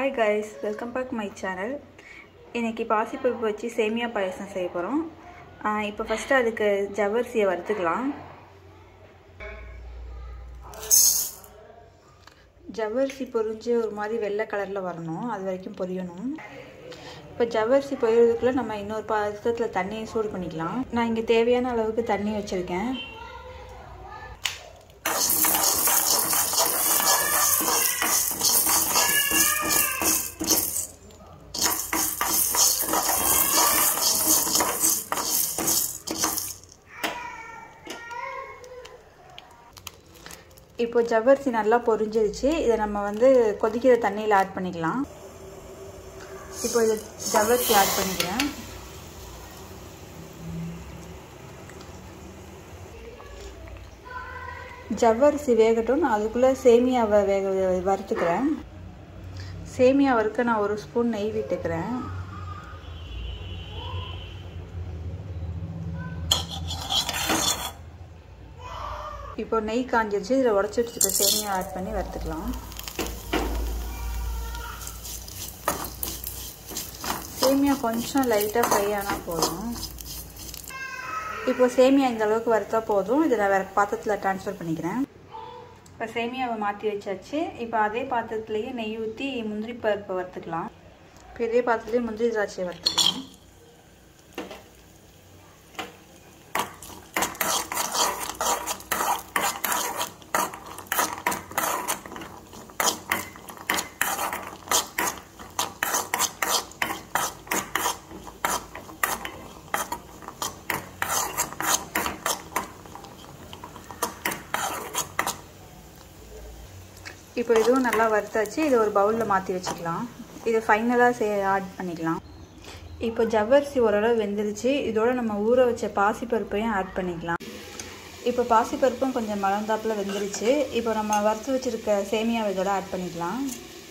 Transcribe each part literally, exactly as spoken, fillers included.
Hi guys, welcome back to my channel. இன்னைக்கு பாசிப்பருப்பு வச்சு சேமியா பாயாசம் செய்ய போறோம். இப்போ ஃபர்ஸ்ட் அதுக்கு ஜவ்வரிசியை வறுத்துக்கலாம். ஜவ்வரிசி பொரிஞ்சு ஒரு மாதிரி வெள்ளை கலர்ல வரணும். அது வரைக்கும் பொரியணும். இப்போ ஜவ்வரிசி பொரியறதுக்குள்ள நம்ம இன்னொரு பாத்திரத்துல தண்ணியை சூடு பண்ணிக்கலாம். நான் இங்க தேவையான அளவுக்கு தண்ணி வச்சிருக்கேன். இப்போ ஜவ்வரிசி நல்லா பொரிஞ்சிருச்சு. இதை நம்ம வந்து கொதிக்கிற தண்ணியில் ஆட் பண்ணிக்கலாம். இப்போ இது ஜவ்வரிசி ஆட் பண்ணிக்கிறேன். ஜவ்வரிசி வேகட்டும். நான் அதுக்குள்ளே சேமியாவை வேக வறுத்துக்கிறேன். சேமியா வறுக்க நான் ஒரு ஸ்பூன் நெய் விட்டுக்கிறேன். இப்போ நெய் காஞ்சிருச்சு. இதில் உடச்சி வச்சுருக்க சேமியா ஆட் பண்ணி வறுத்துக்கலாம். சேமியா கொஞ்சம் லைட்டாக ஃப்ரை ஆனால் போதும். இப்போ சேமியா இந்த அளவுக்கு வறுத்தா போதும். இதை நான் வேறு பாத்திரத்தில் ட்ரான்ஸ்ஃபர் பண்ணிக்கிறேன். இப்போ சேமியாவை மாற்றி வச்சாச்சு. இப்போ அதே பாத்திரத்துலேயே நெய் ஊற்றி முந்திரி பருப்பை வறுத்துக்கலாம். இப்போ இதே பாத்திரத்துலேயே முந்திரி திராட்சையை வறுத்துக்கலாம். இப்போ இதுவும் நல்லா வறுத்தாச்சு. இதை ஒரு பவுலில் மாற்றி வச்சுக்கலாம். இதை ஃபைனலாக சே ஆட் பண்ணிக்கலாம். இப்போ ஜவ்வரிசி ஓரளவு வெந்துருச்சு. இதோட நம்ம ஊற வச்ச பாசிப்பருப்பையும் ஆட் பண்ணிக்கலாம். இப்போ பாசிப்பருப்பும் கொஞ்சம் மலர்ந்தாப்பில் வெந்துருச்சு. இப்போ நம்ம வறுத்து வச்சுருக்க சேமியாவை இதோட ஆட் பண்ணிக்கலாம்.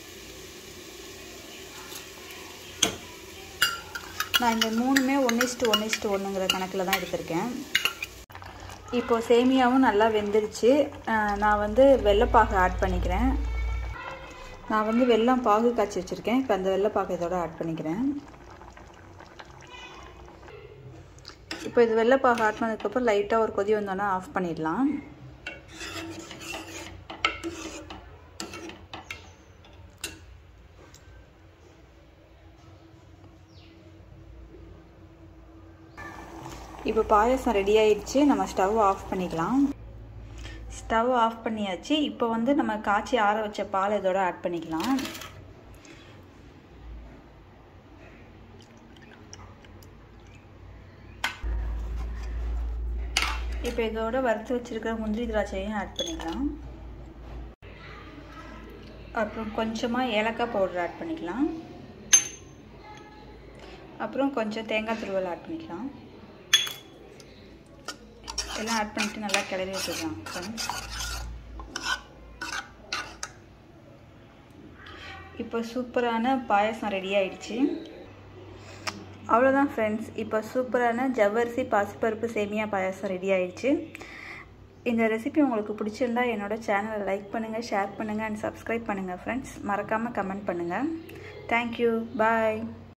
நான் இந்த மூணுமே ஒன்று இஸ்ட்டு ஒன்று இஸ்ட்டு ஒன்றுங்கிற கணக்கில் தான் எடுத்திருக்கேன். இப்போது சேமியாவும் நல்லா வெந்துருச்சு. நான் வந்து வெள்ளைப்பாகு ஆட் பண்ணிக்கிறேன். நான் வந்து வெல்லம் பாகு காய்ச்சி வச்சுருக்கேன். இப்போ அந்த வெள்ளைப்பாகு இதோட ஆட் பண்ணிக்கிறேன். இப்போ இது வெள்ளைப்பாகு ஆட் பண்ணதுக்கப்புறம் லைட்டாக ஒரு கொதி வந்தோன்னா ஆஃப் பண்ணிடலாம். இப்போ பாயாசம் ரெடி ஆயிடுச்சு. நம்ம ஸ்டவ் ஆஃப் பண்ணிக்கலாம். ஸ்டவ் ஆஃப் பண்ணியாச்சு. இப்போ வந்து நம்ம காய்ச்சி ஆற வச்ச பால் இதோட ஆட் பண்ணிக்கலாம். இப்போ இதோட வறுத்து வச்சிருக்கிற முந்திரி திராட்சையும் ஆட் பண்ணிக்கலாம். அப்புறம் கொஞ்சமாக ஏலக்காய் பவுடர் ஆட் பண்ணிக்கலாம். அப்புறம் கொஞ்சம் தேங்காய் துருவல் ஆட் பண்ணிக்கலாம். எல்லாம் ஆட் பண்ணிட்டு நல்லா கிளறி வச்சுக்கலாம். இப்போ சூப்பரான பாயாசம் ரெடி ஆயிடுச்சு. அவ்வளோதான் ஃப்ரெண்ட்ஸ். இப்போ சூப்பரான ஜவ்வரிசி பாசிப்பருப்பு சேமியா பாயாசம் ரெடி ஆயிடுச்சு. இந்த ரெசிபி உங்களுக்கு பிடிச்சிருந்தா என்னோட சேனலை லைக் பண்ணுங்கள், ஷேர் பண்ணுங்கள் அண்ட் சப்ஸ்கிரைப் பண்ணுங்கள் ஃப்ரெண்ட்ஸ். மறக்காமல் கமெண்ட் பண்ணுங்கள். தேங்க்யூ. பாய்.